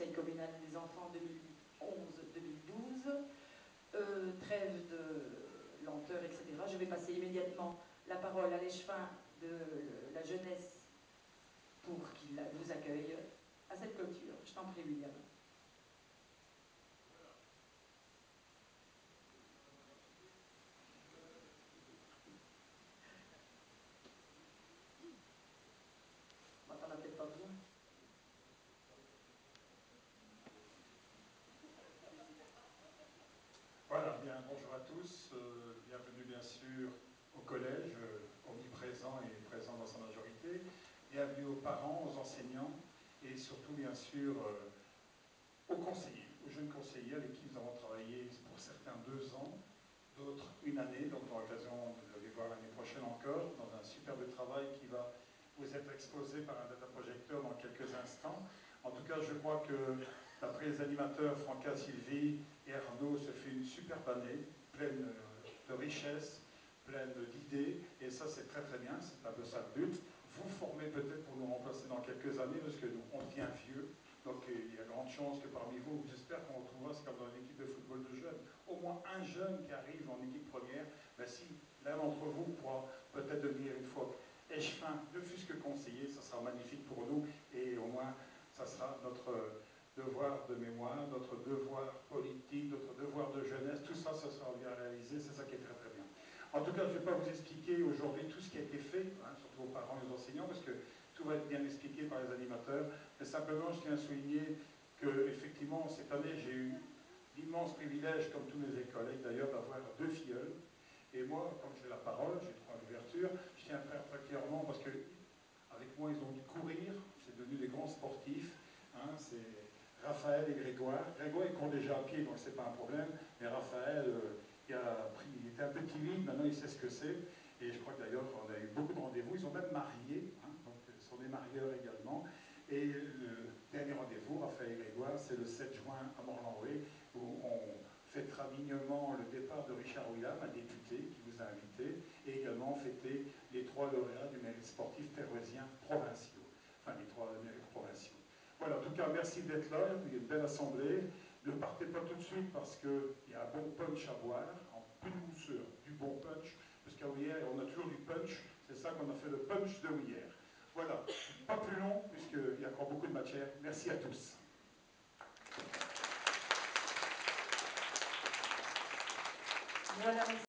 Conseil communal des enfants 2011-2012. Trêve de lenteur, etc. Je vais passer immédiatement la parole à l'échevin de la jeunesse pour qu'il vous accueille à cette clôture. Je t'en prie, William. Bon, t'en as peut-être pas besoin. Voilà, bien, bonjour à tous, bienvenue bien sûr au collège, omniprésent et présent dans sa majorité, bienvenue aux parents, aux enseignants et surtout bien sûr aux conseillers, aux jeunes conseillers avec qui nous avons travaillé pour certains 2 ans, d'autres une année, donc on aura l'occasion de les voir l'année prochaine encore, dans un superbe travail qui va vous être exposé par un data projecteur dans quelques instants. En tout cas, je crois que d'après les animateurs Franca, Sylvie et Arnaud, ce fut une superbe année, pleine de richesses, pleine d'idées, et ça c'est très très bien, c'est un peu ça le but. Vous formez peut-être pour nous remplacer dans quelques années, parce que nous, on devient vieux, donc il y a grande chance que parmi vous, j'espère qu'on retrouvera, c'est comme dans une équipe de football de jeunes, au moins un jeune qui arrive en équipe première, ben si l'un d'entre vous pourra peut-être devenir une fois échevin, ne fût-ce que conseiller, ça sera magnifique pour nous, et au moins ça sera notre devoir de mémoire, notre devoir politique, notre devoir de jeunesse, tout ça, ça sera bien réalisé, c'est ça qui est très très bien. En tout cas, je ne vais pas vous expliquer aujourd'hui tout ce qui a été fait, surtout aux parents et aux enseignants, parce que tout va être bien expliqué par les animateurs, mais simplement je tiens à souligner que, effectivement, cette année, j'ai eu l'immense privilège, comme tous mes collègues d'ailleurs, d'avoir 2 filleuls. Et moi, comme j'ai la parole, j'ai droit à l'ouverture, je tiens à faire très clairement, parce que avec moi, ils ont dû courir, c'est devenu des grands sportifs, c'est Raphaël et Grégoire. Grégoire, il court déjà à pied, donc c'est pas un problème, mais Raphaël, il était un peu timide, maintenant il sait ce que c'est, et je crois que d'ailleurs, on a eu beaucoup de rendez-vous, ils sont même mariés, donc ce sont des marieurs également, et le dernier rendez-vous, Raphaël et Grégoire, c'est le 7 juin à Morlanoué, où on fêtera dignement le départ de Richard William, un député qui vous a invité, et également fêter les 3 lauréats du mérite sportif terroisien provinciaux, enfin les 3 mérites provinciaux. Voilà, en tout cas, merci d'être là, il y a une belle assemblée. Ne partez pas tout de suite parce qu'il y a un bon punch à boire, en peu de mousseur, du bon punch, parce qu'à Ouillère, on a toujours du punch, c'est ça qu'on a fait le punch de Ouillère. Voilà, pas plus long, puisqu'il y a encore beaucoup de matière. Merci à tous. Voilà.